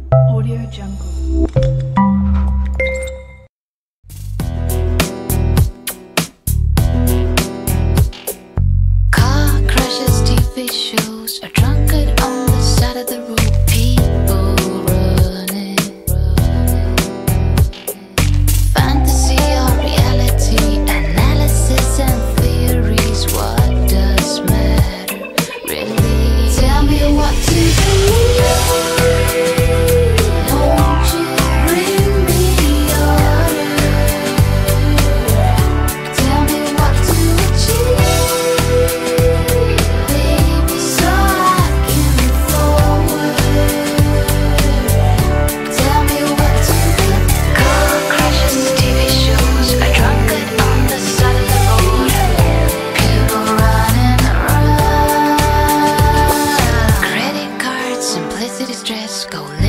Audio Jungle. Car crashes, TV shows, a drunkard on the side of the road, people running. Fantasy or reality, analysis and theories, what does matter really? Tell me what to believe. Won't you bring me order? Tell me what to achieve, baby, so I can move forward. Tell me what to be. Car crashes, TV shows, a drunkard on the side of the road, people running around. Credit cards, simplicity, stress, go